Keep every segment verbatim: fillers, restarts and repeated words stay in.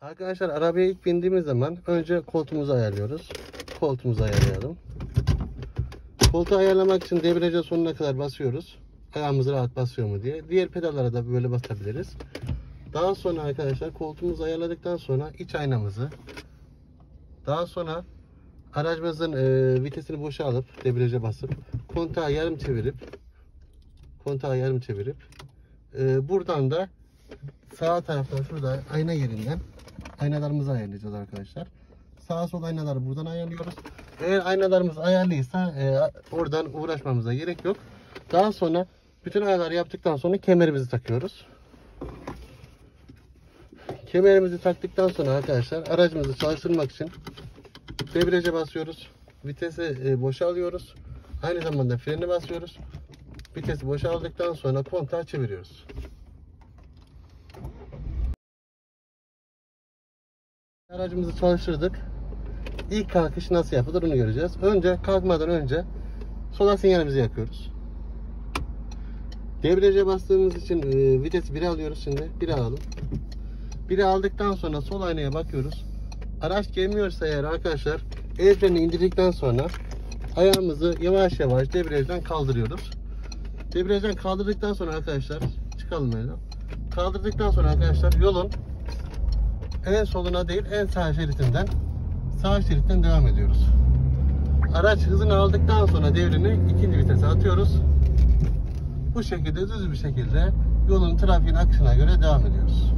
Arkadaşlar arabaya ilk bindiğimiz zaman önce koltuğumuzu ayarlıyoruz. Koltuğumuzu ayarlayalım. Koltuğu ayarlamak için debriyaja sonuna kadar basıyoruz. Ayağımız rahat basıyor mu diye. Diğer pedallara da böyle basabiliriz. Daha sonra arkadaşlar koltuğumuzu ayarladıktan sonra iç aynamızı, daha sonra aracımızın e, vitesini boşa alıp debriyaja basıp kontağı yarım çevirip kontağı yarım çevirip e, buradan da sağ taraftan şurada ayna yerinden aynalarımızı ayarlayacağız arkadaşlar. Sağ sol aynaları buradan ayarlıyoruz. Eğer aynalarımız ayarlıysa e, oradan uğraşmamıza gerek yok. Daha sonra bütün ayarları yaptıktan sonra kemerimizi takıyoruz. Kemerimizi taktıktan sonra arkadaşlar aracımızı çalıştırmak için debriyaja basıyoruz. Vitesi e, boşa alıyoruz. Aynı zamanda freni basıyoruz. Vitesi boşa aldıktan sonra kontağı çeviriyoruz. Aracımızı çalıştırdık. İlk kalkış nasıl yapılır onu göreceğiz. Önce kalkmadan önce sola sinyalimizi yakıyoruz. Debriyaja bastığımız için e, vitesi bire alıyoruz şimdi. bire alalım. bire aldıktan sonra sol aynaya bakıyoruz. Araç gelmiyorsa eğer arkadaşlar el frenini indirdikten sonra ayağımızı yavaş yavaş debriyajdan kaldırıyoruz. Debriyajdan kaldırdıktan sonra arkadaşlar çıkalım öyle. Kaldırdıktan sonra arkadaşlar yolun en soluna değil en sağ şeritinden sağ şeritten devam ediyoruz. Araç hızını aldıktan sonra devrini ikinci vitese atıyoruz. Bu şekilde düz bir şekilde yolun trafiğin akışına göre devam ediyoruz.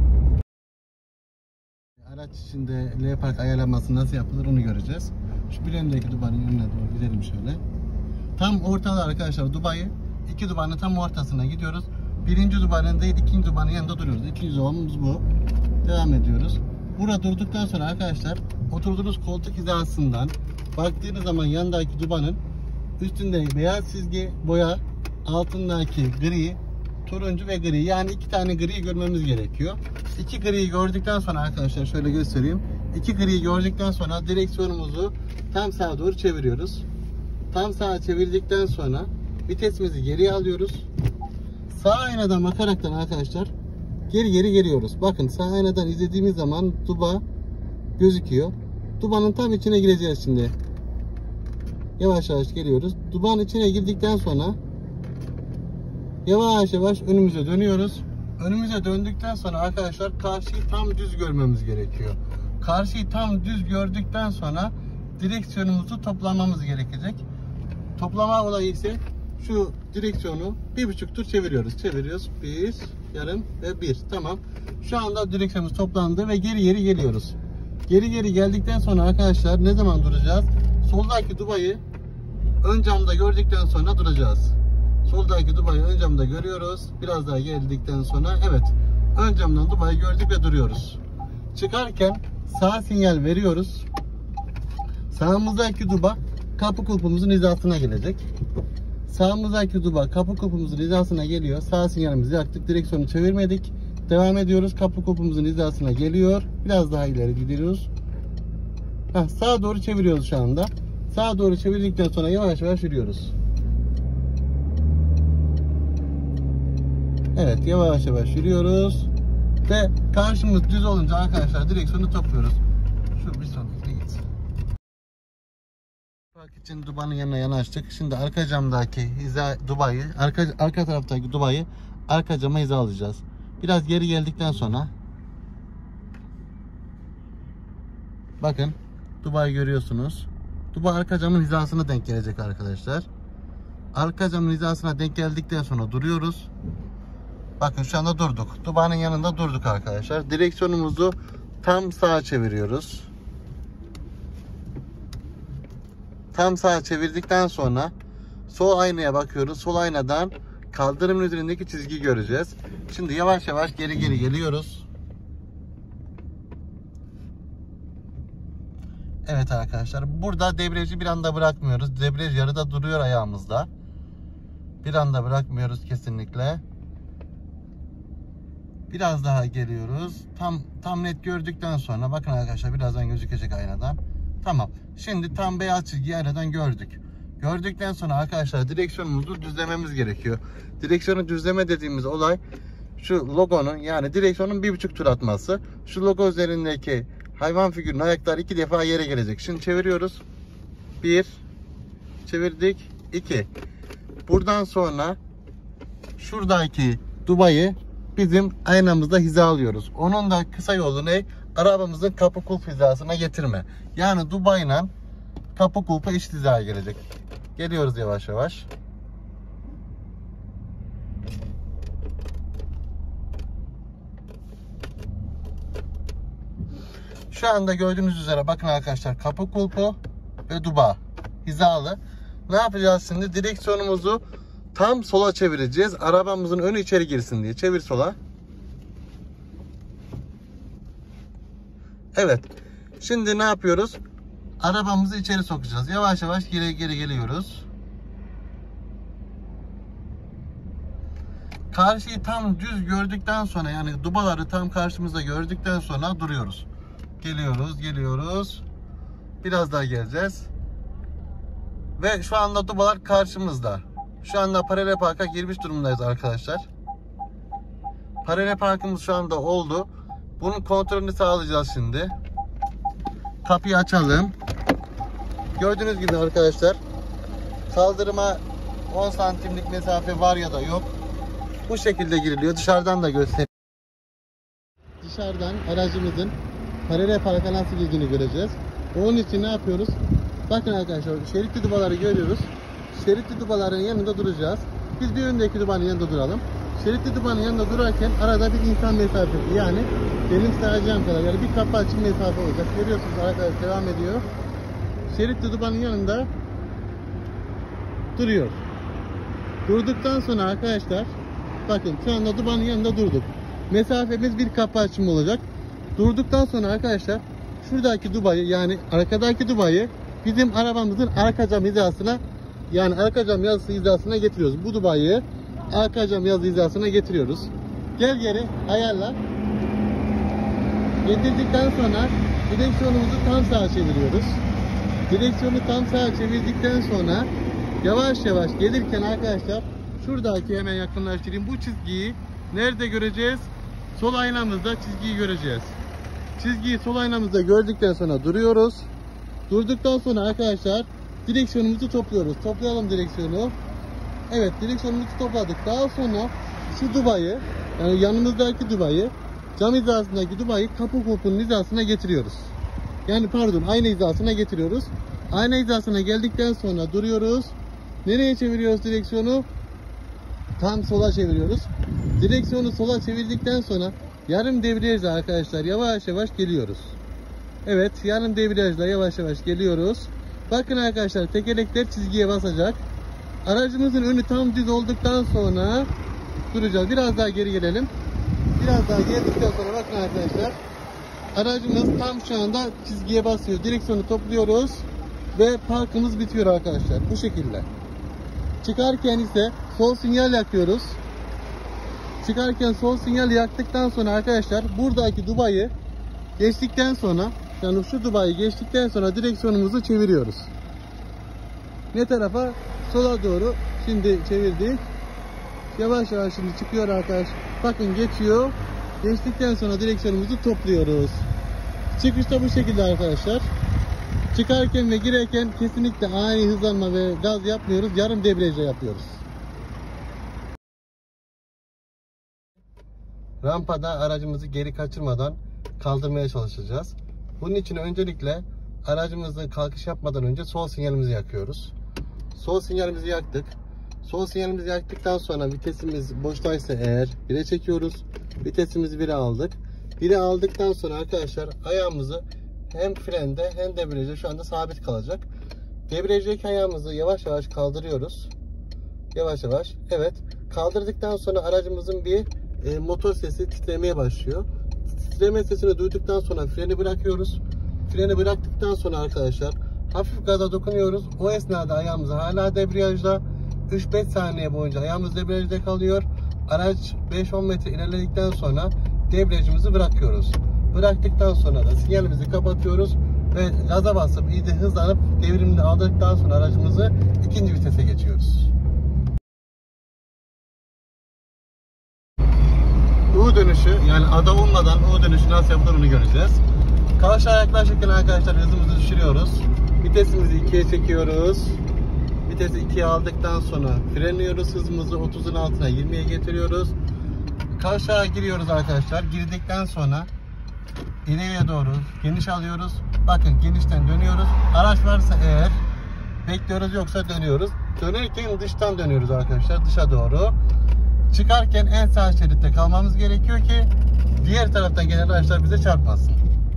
Araç içinde L park ayarlaması nasıl yapılır onu göreceğiz. Şu bilemdeki dubanın önüne doğru gidelim şöyle. Tam ortada arkadaşlar dubayı. İki dubanın tam ortasına gidiyoruz. Birinci dubanın değil ikinci dubanın yanında duruyoruz. İkinci dubanımız bu. Devam ediyoruz. Burada durduktan sonra arkadaşlar oturduğunuz koltuk hizasından baktığınız zaman yandaki dubanın üstünde beyaz çizgi boya, altındaki gri, turuncu ve gri, yani iki tane gri görmemiz gerekiyor. İki griyi gördükten sonra arkadaşlar şöyle göstereyim. İki griyi gördükten sonra direksiyonumuzu tam sağa doğru çeviriyoruz. Tam sağa çevirdikten sonra vitesimizi geriye alıyoruz. Sağ aynadan bakaraktan arkadaşlar geri geri geliyoruz. Bakın sağ aynadan izlediğimiz zaman duba gözüküyor. Dubanın tam içine gireceğiz şimdi. Yavaş yavaş geliyoruz. Dubanın içine girdikten sonra yavaş yavaş önümüze dönüyoruz. Önümüze döndükten sonra arkadaşlar karşıyı tam düz görmemiz gerekiyor. Karşıyı tam düz gördükten sonra direksiyonumuzu toplamamız gerekecek. Toplama olayı ise şu direksiyonu bir buçuk tur çeviriyoruz. Çeviriyoruz. Bir, yarım ve bir. Tamam. Şu anda direksiyonumuz toplandı ve geri geri geliyoruz. Geri geri geldikten sonra arkadaşlar ne zaman duracağız? Soldaki dubayı ön camda gördükten sonra duracağız. Soldaki dubayı ön camda görüyoruz. Biraz daha geldikten sonra evet ön camdan dubayı gördük ve duruyoruz. Çıkarken sağ sinyal veriyoruz. Sağımızdaki duba kapı kulpumuzun hizasına gelecek. Sağımızdaki duba kapı kulpumuzun hizasına geliyor. Sağ sinyalimizi yaktık. Direksiyonu çevirmedik. Devam ediyoruz. Kapı kulpumuzun hizasına geliyor. Biraz daha ileri gidiyoruz. Heh, sağa doğru çeviriyoruz şu anda. Sağa doğru çevirdikten sonra yavaş yavaş yürüyoruz. Evet yavaş yavaş yürüyoruz. Ve karşımız düz olunca arkadaşlar direksiyonu topluyoruz. Şu bir sonraki gitsin. Park için dubanın yanına yanaştık. Şimdi arka camdaki hiza dubayı, arka, arka taraftaki dubayı arka cama hizalayacağız. Biraz geri geldikten sonra bakın dubayı görüyorsunuz. Duba arka camın hizasına denk gelecek arkadaşlar. Arka camın hizasına denk geldikten sonra duruyoruz. Bakın şu anda durduk. Dubanın yanında durduk arkadaşlar. Direksiyonumuzu tam sağa çeviriyoruz. Tam sağa çevirdikten sonra sol aynaya bakıyoruz. Sol aynadan kaldırımın üzerindeki çizgiyi göreceğiz. Şimdi yavaş yavaş geri geri geliyoruz. Evet arkadaşlar. Burada debriyajı bir anda bırakmıyoruz. Debriyaj yarıda duruyor ayağımızda. Bir anda bırakmıyoruz kesinlikle. Biraz daha geliyoruz. Tam tam net gördükten sonra bakın arkadaşlar birazdan gözükecek aynadan. Tamam. Şimdi tam beyaz çizgiyi aynadan gördük. Gördükten sonra arkadaşlar direksiyonumuzu düzlememiz gerekiyor. Direksiyonu düzleme dediğimiz olay şu logonun, yani direksiyonun bir buçuk tur atması. Şu logo üzerindeki hayvan figürünün ayakları iki defa yere gelecek. Şimdi çeviriyoruz. Bir. Çevirdik. iki. Buradan sonra şuradaki dubayı bizim aynamızda hizalıyoruz. Onun da kısa yolu ne? Arabamızın kapı kulp hizasına getirme. Yani dubayla kapı kulpa eşit hizaya gelecek. Geliyoruz yavaş yavaş. Şu anda gördüğünüz üzere bakın arkadaşlar, kapı kulpu ve duba hizalı. Ne yapacağız şimdi? Direksiyonumuzu tam sola çevireceğiz. Arabamızın önü içeri girsin diye. Çevir sola. Evet. Şimdi ne yapıyoruz? Arabamızı içeri sokacağız. Yavaş yavaş geri geri geliyoruz. Karşıyı tam düz gördükten sonra, yani dubaları tam karşımızda gördükten sonra duruyoruz. Geliyoruz, geliyoruz. Biraz daha geleceğiz. Ve şu anda dubalar karşımızda. Şu anda paralel parka girmiş durumdayız arkadaşlar. Paralel parkımız şu anda oldu. Bunun kontrolünü sağlayacağız şimdi. Kapıyı açalım. Gördüğünüz gibi arkadaşlar, kaldırıma on santimlik mesafe var ya da yok. Bu şekilde giriliyor. Dışarıdan da göstereyim. Dışarıdan aracımızın paralel parka nasıl girdiğini göreceğiz. Onun için ne yapıyoruz? Bakın arkadaşlar, şeritli dubaları görüyoruz. Şeritli dubaların yanında duracağız. Biz bir öndeki dubanın yanında duralım. Şeritli dubanın yanında durarken arada bir insan mesafesi, yani benim sayacağım kadar, yani bir kapı açım mesafe olacak. Görüyorsunuz arkadaşlar, devam ediyor. Şeritli dubanın yanında duruyor. Durduktan sonra arkadaşlar, bakın şu anda dubanın yanında durduk. Mesafemiz bir kapı açımı olacak. Durduktan sonra arkadaşlar, şuradaki dubayı, yani arkadaki dubayı bizim arabamızın arka cam hizasına, yani arka cam yazısı hizasına getiriyoruz. Bu dubayı arka cam yazı hizasına getiriyoruz. Gel geri ayarla. Getirdikten sonra direksiyonumuzu tam sağa çeviriyoruz. Direksiyonu tam sağa çevirdikten sonra yavaş yavaş gelirken arkadaşlar, şuradaki, hemen yakınlaştırayım, bu çizgiyi nerede göreceğiz? Sol aynamızda çizgiyi göreceğiz. Çizgiyi sol aynamızda gördükten sonra duruyoruz. Durduktan sonra arkadaşlar direksiyonumuzu topluyoruz. Toplayalım direksiyonu. Evet, direksiyonumuzu topladık. Daha sonra şu dubayı, yani yanımızdaki dubayı, cam hizasındaki dubayı kapı kulpunun hizasına getiriyoruz. Yani pardon, ayna hizasına getiriyoruz. Ayna hizasına geldikten sonra duruyoruz. Nereye çeviriyoruz direksiyonu? Tam sola çeviriyoruz. Direksiyonu sola çevirdikten sonra yarım debriyajla arkadaşlar yavaş yavaş geliyoruz. Evet, yarım debriyajla yavaş yavaş geliyoruz. Bakın arkadaşlar, tekerlekler çizgiye basacak. Aracımızın önü tam düz olduktan sonra duracağız. Biraz daha geri gelelim. Biraz daha geldikten sonra bakın arkadaşlar, aracımız tam şu anda çizgiye basıyor. Direksiyonu topluyoruz ve parkımız bitiyor arkadaşlar. Bu şekilde. Çıkarken ise sol sinyal yakıyoruz. Çıkarken sol sinyal yaktıktan sonra arkadaşlar, buradaki dubayı geçtikten sonra, yani şu dubayı geçtikten sonra direksiyonumuzu çeviriyoruz. Ne tarafa? Sola doğru. Şimdi çevirdik. Yavaş yavaş şimdi çıkıyor arkadaşlar. Bakın geçiyor. Geçtikten sonra direksiyonumuzu topluyoruz. Çıkışta bu şekilde arkadaşlar. Çıkarken ve girerken kesinlikle ani hızlanma ve gaz yapmıyoruz. Yarım debriyajla yapıyoruz. Rampada aracımızı geri kaçırmadan kaldırmaya çalışacağız. Bunun için öncelikle aracımızın kalkış yapmadan önce sol sinyalimizi yakıyoruz. Sol sinyalimizi yaktık. Sol sinyalimizi yaktıktan sonra vitesimiz boştaysa eğer bire çekiyoruz. Vitesimizi bire aldık. bire aldıktan sonra arkadaşlar ayağımızı hem frende hem debriyajda şu anda sabit kalacak. Debriyajdaki ayağımızı yavaş yavaş kaldırıyoruz. Yavaş yavaş. Evet. Kaldırdıktan sonra aracımızın bir e, motor sesi titremeye başlıyor. Titreme sesini duyduktan sonra freni bırakıyoruz. Freni bıraktıktan sonra arkadaşlar hafif gaza dokunuyoruz. O esnada ayağımız hala debriyajda. üç beş saniye boyunca ayağımız debriyajda kalıyor. Araç beş on metre ilerledikten sonra debriyajımızı bırakıyoruz. Bıraktıktan sonra da sinyalimizi kapatıyoruz ve gaza basıp iyice hızlanıp devrimini aldıktan sonra aracımızı ikinci vitese geçiyoruz. U dönüşü, yani ada olmadan U dönüşü nasıl yapılır onu göreceğiz. Kavşağa yaklaşırken arkadaşlar hızımızı düşürüyoruz. Vitesimizi ikiye çekiyoruz. Vitesi ikiye aldıktan sonra frenliyoruz. Hızımızı otuzun altına yirmiye getiriyoruz. Kavşağa giriyoruz arkadaşlar. Girdikten sonra ileriye doğru geniş alıyoruz. Bakın genişten dönüyoruz. Araç varsa eğer bekliyoruz, yoksa dönüyoruz. Dönerken dıştan dönüyoruz arkadaşlar, dışa doğru. Çıkarken en sağ şeritte kalmamız gerekiyor ki diğer taraftan gelen araçlar bize çarpmasın.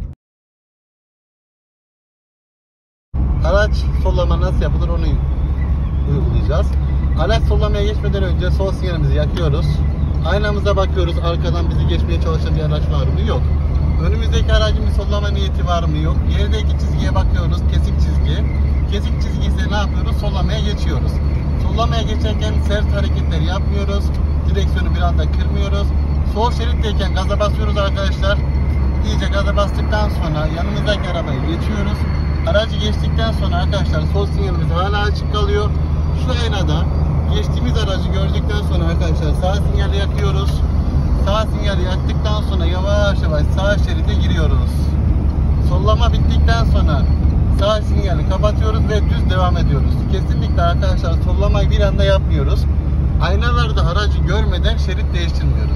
Araç sollama nasıl yapılır onu uygulayacağız. Araç sollamaya geçmeden önce sol sinyalimizi yakıyoruz. Aynamıza bakıyoruz, arkadan bizi geçmeye çalışan bir araç var mı? Yok. Önümüzdeki aracın bir sollama niyeti var mı? Yok. Gerideki çizgiye bakıyoruz, kesik çizgi. Kesik çizgi ise ne yapıyoruz? Sollamaya geçiyoruz. Sollamaya geçerken sert hareketleri yapmıyoruz. Direksiyonu bir anda kırmıyoruz. Sol şeritteyken gaza basıyoruz arkadaşlar. İyice gaza bastıktan sonra yanımızdaki arabayı geçiyoruz. Aracı geçtikten sonra arkadaşlar sol sinyalimiz hala açık kalıyor. Şu aynada geçtiğimiz aracı gördükten sonra arkadaşlar sağ sinyali yakıyoruz. Sağ sinyali yaktıktan sonra yavaş yavaş sağ şeride giriyoruz. Sollama bittikten sonra sağ sinyali kapatıyoruz ve düz devam ediyoruz. Kesinlikle arkadaşlar sollamayı bir anda yapmıyoruz. Aynalarda aracı görmeden şerit değiştirmiyoruz.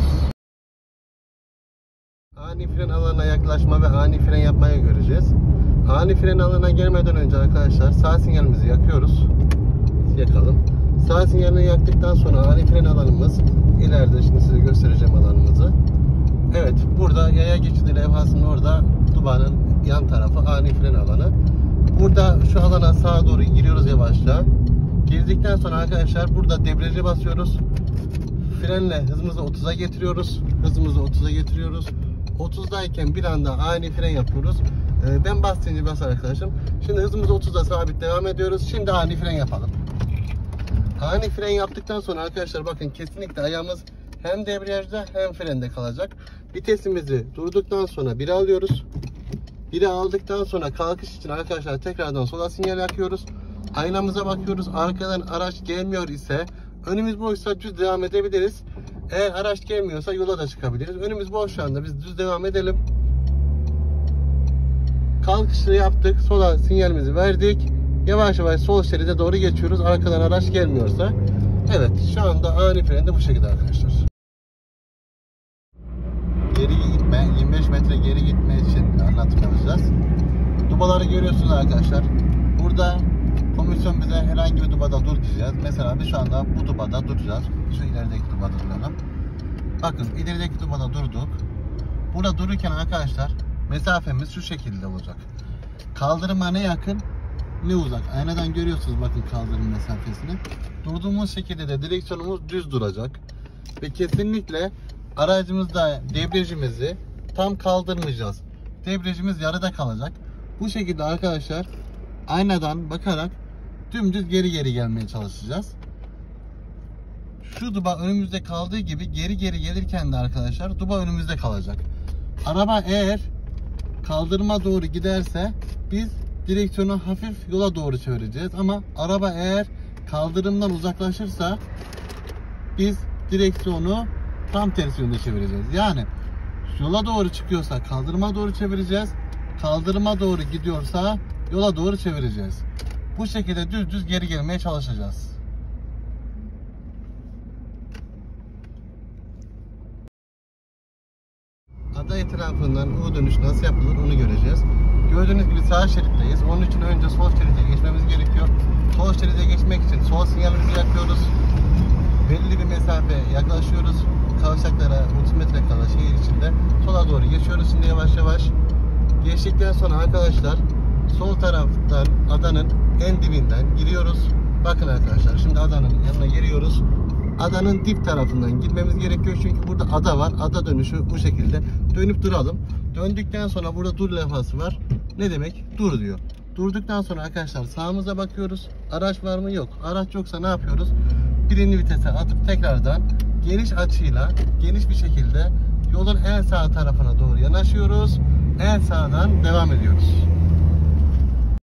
Ani fren alanına yaklaşma ve ani fren yapmayı göreceğiz. Ani fren alanına gelmeden önce arkadaşlar sağ sinyalimizi yakıyoruz. Yakalım. Sağ sinyalini yaktıktan sonra ani fren alanımız ileride, şimdi size göstereceğim alanımızı. Evet, burada yaya geçidi levhasının orada dubanın yan tarafı ani fren alanı. Burada şu alana sağa doğru giriyoruz yavaşça. Girdikten sonra arkadaşlar burada debriyaja basıyoruz. Frenle hızımızı otuza getiriyoruz. Hızımızı otuza getiriyoruz. otuzdayken bir anda ani fren yapıyoruz. Ee, ben bastığınca bas arkadaşım. Şimdi hızımızı otuzda sabit devam ediyoruz. Şimdi ani fren yapalım. Ani fren yaptıktan sonra arkadaşlar bakın kesinlikle ayağımız hem debriyajda hem frende kalacak. Vitesimizi durduktan sonra bire alıyoruz. bire aldıktan sonra kalkış için arkadaşlar tekrardan sola sinyal yakıyoruz. Aynamıza bakıyoruz. Arkadan araç gelmiyor ise, önümüz boşsa düz devam edebiliriz. Eğer araç gelmiyorsa yola da çıkabiliriz. Önümüz boş şu anda, biz düz devam edelim. Kalkışı yaptık. Sola sinyalimizi verdik. Yavaş yavaş sol şeride doğru geçiyoruz. Arkadan araç gelmiyorsa. Evet, şu anda ani frende bu şekilde arkadaşlar. Geri gitme, yirmi beş metre geri gitme için anlatım yapacağız. Dubaları görüyorsunuz arkadaşlar. Burada komisyon bize herhangi bir dubada dur diyeceğiz. Mesela biz şu anda bu dubada duracağız. Şu ilerideki dubada duralım. Bakın ilerideki dubada durduk. Burada dururken arkadaşlar mesafemiz şu şekilde olacak. Kaldırıma ne yakın ne uzak. Aynadan görüyorsunuz bakın kaldırım mesafesini. Durduğumuz şekilde de direksiyonumuz düz duracak. Ve kesinlikle aracımızda debriyajımızı tam kaldırmayacağız. Debriyajımız yarıda kalacak. Bu şekilde arkadaşlar aynadan bakarak dümdüz geri geri gelmeye çalışacağız. Şu duba önümüzde kaldığı gibi geri geri gelirken de arkadaşlar duba önümüzde kalacak. Araba eğer kaldırıma doğru giderse biz direksiyonu hafif yola doğru çevireceğiz. Ama araba eğer kaldırımdan uzaklaşırsa biz direksiyonu tam tersi yönde çevireceğiz. Yani yola doğru çıkıyorsa kaldırıma doğru çevireceğiz. Kaldırıma doğru gidiyorsa yola doğru çevireceğiz. Bu şekilde düz düz geri gelmeye çalışacağız. Ada etrafından U dönüş nasıl yapılır onu göreceğiz. Gördüğünüz gibi sağ şeritteyiz. Onun için önce sol şeride geçmemiz gerekiyor. Sol şeride geçmek için sol sinyalimizi yakıyoruz. Belli bir mesafe yaklaşıyoruz. Kavşaklara otuz metre kala şehir içinde sola doğru geçiyoruz. Şimdi yavaş yavaş geçtikten sonra arkadaşlar sol taraftan adanın en dibinden giriyoruz. Bakın arkadaşlar şimdi adanın yanına giriyoruz. Adanın dip tarafından gitmemiz gerekiyor çünkü burada ada var. Ada dönüşü bu şekilde. Dönüp duralım. Döndükten sonra burada dur levhası var. Ne demek? Dur diyor. Durduktan sonra arkadaşlar sağımıza bakıyoruz. Araç var mı? Yok. Araç yoksa ne yapıyoruz? Birinci vitese atıp tekrardan geniş açıyla geniş bir şekilde yolun en sağ tarafına doğru yanaşıyoruz. En sağdan devam ediyoruz.